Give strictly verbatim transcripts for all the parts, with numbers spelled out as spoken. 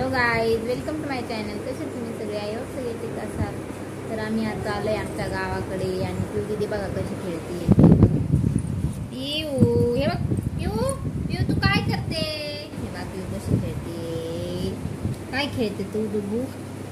Guys, welcome to my channel. कसे तुम्ही सगळे? आय होप सगळे ठीक असाल. तर आम्ही आता आलोय आमच्या गावाकडे आणि पिऊ दीदी बघा कशी खेळते. पिऊ हे बघ, पिऊ पिऊ तू काय करते? हे बघ पिऊ कशी खेळते. काय खेळते तू डुबू?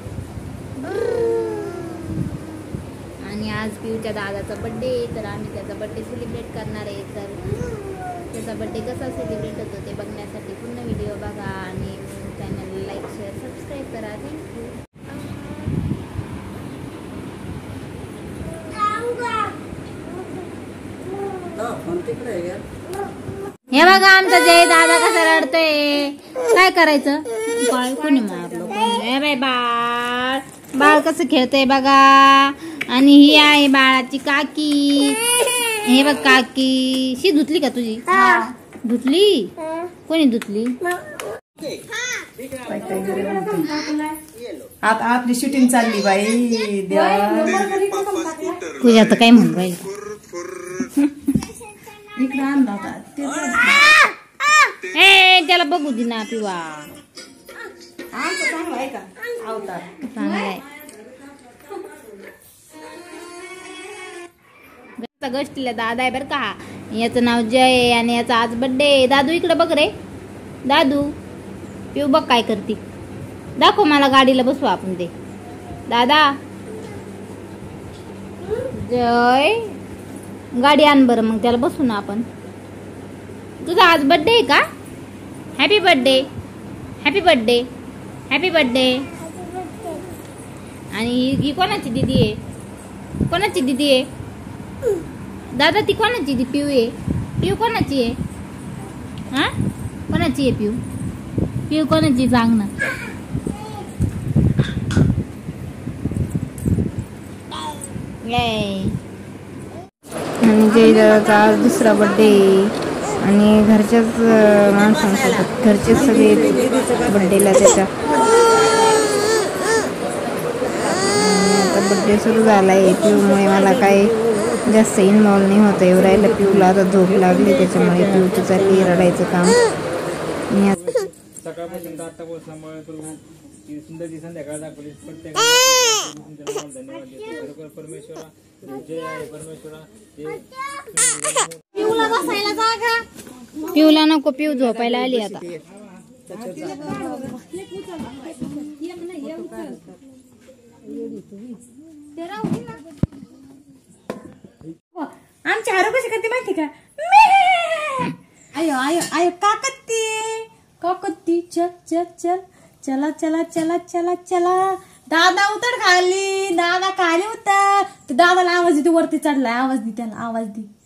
आणि आज पिऊच्या दादाचा बर्थडे, तर आम्ही त्याचा बर्थडे सेलिब्रेट करणार आहे. तर त्याचा बर्थडे कसा सेलिब्रेट होतो ते बघण्यासाठी पूर्ण व्हिडिओ बघा आणि चॅनलला लाईक शेअर सबस्क्राईब करा. थँक्यू. हे बघा आमचा जय दादा कसा रडतोय. काय करायचं? बाळ कोणी मारलं? कोणी? बाय बाळ बाळ कसं खेळतय बघा. आणि ही आहे बाळाची काकी. हे बघ काकी. शी धुतली का तुझी? धुतली? कोणी धुतली? आता आपली शूटिंग चालली बाई. देवा तुझ्या आता काय म्हणू बाई. इकडे आणला ए त्याला बघू दे ना पिवा. चांगला आहे का अवतार? चांगला आहे. गोष्टीला दादा आहे बर का. याचं नाव जय आहे आणि याचा आज बर्थडे. दादू इकडे बघ रे. दादू पिऊ बघ काय करते. दाखव मला. गाडीला बसू आपण ते. दादा जय गाडी आण बरं मग त्याला बसू ना आपण. तुझा आज बर्थडे आहे का? Happy birthday. Happy birthday. Happy birthday. आणि ही कोणाची दीदी आहे? कोणाची दीदी आहे दादा? ती कोणाची ती पिऊ आहे? पिऊ कोणाची आहे? हा कोणाची आहे पिऊ? पिऊ कोणाची सांग ना. आणि जय दादाचा आज दुसरा बर्थडे आणि घरच्याच माणसांसोबत घरचे सगळे बर्थडेला त्याच्या. आता बर्थडे सुरू झालाय. पिऊमुळे मला काय जास्त इन्व्हॉल्व नाही होतं एवढं राहिलं. पिऊला आता झोप लागली त्याच्यामुळे पिऊची चालली रडायचं काम. सकाळपासून आतापासून सुंदरची संध्याकाळ दाखवली. प्रत्येकाला धन्यवाद देतो. परमेश्वरा जय आहे. परमेश्वरा पिऊला बसायला जागा. पिऊला नको. पिऊ झोपायला आली आता. आमची हारू कशी करते माहिती का? आयो आयो आयो का करते? का करते? चल चल चल चला चला चला चला चला. दादा उतर खाली. दादा खाली उतर. दादाला आवाज दे. वरती चढलाय. आवाज दे त्याला. आवाज दे.